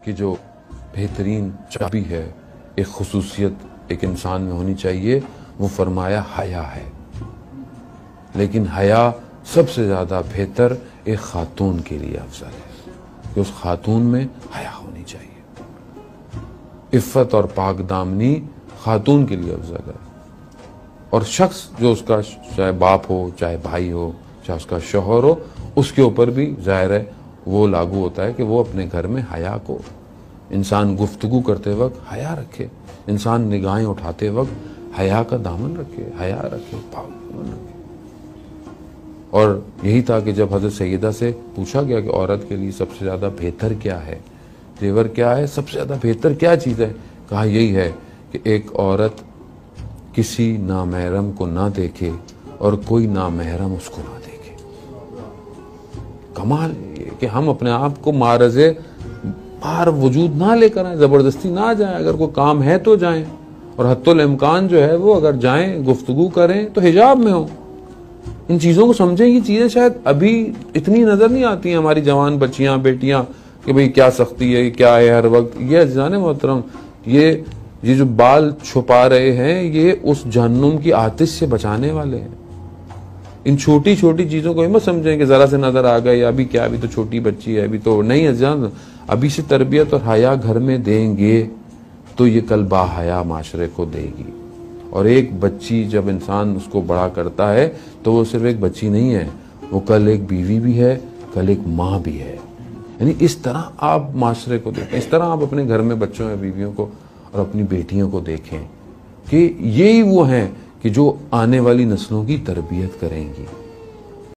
कि जो बेहतरीन चाबी है, एक खुसूसियत एक इंसान में होनी चाहिए, वो फरमाया हया है। लेकिन हया सबसे ज़्यादा बेहतर एक खातून के लिए अफजल है कि उस खातून में हया होनी चाहिए। इफ़्फ़त और पाक दामनी खातून के लिए अफजल है। और शख्स जो उसका चाहे बाप हो, चाहे भाई हो, चाहे उसका शौहर हो, उसके ऊपर भी ज़ाहिर है वो लागू होता है कि वो अपने घर में हया को, इंसान गुफ्तगू करते वक्त हया रखे, इंसान निगाहें उठाते वक्त हया का दामन रखे, हया रखे, पाक दामन रखे। और यही था कि जब हज़रत सैयदा से पूछा गया कि औरत के लिए सबसे ज़्यादा बेहतर क्या है, जेवर क्या है, सबसे ज़्यादा बेहतर क्या चीज़ है, कहा यही है कि एक औरत किसी नामहरम को ना देखे और कोई नामहरम उसको ना देखे। कमाल ये कि हम अपने आप को मारज़े बाहर वजूद ना लेकर आए, ज़बरदस्ती ना जाएं, अगर कोई काम है तो जाएं, और हत्तुल इम्कान जो है वो अगर जाएं गुफ्तगू करें तो हिजाब में हो। इन चीज़ों को समझें। ये चीज़ें शायद अभी इतनी नज़र नहीं आती हैं हमारी जवान बच्चियां बेटियां कि भाई क्या सख्ती है, क्या है हर वक्त। ये अज़ीज़ान मोहतरम, ये जो बाल छुपा रहे हैं ये उस जहन्नुम की आतिश से बचाने वाले हैं। इन छोटी छोटी चीज़ों को मत समझें कि ज़रा से नज़र आ गए, अभी क्या, अभी तो छोटी बच्ची है, अभी तो नहीं। अज़ीज़ान, अभी से तरबियत और हया घर में देंगे तो ये कल बाहया माशरे को देगी। और एक बच्ची जब इंसान उसको बड़ा करता है तो वो सिर्फ एक बच्ची नहीं है, वो कल एक बीवी भी है, कल एक माँ भी है। यानी इस तरह आप माशरे को देखें, इस तरह आप अपने घर में बच्चों या बीवियों को और अपनी बेटियों को देखें कि यही वो हैं कि जो आने वाली नस्लों की तरबियत करेंगी।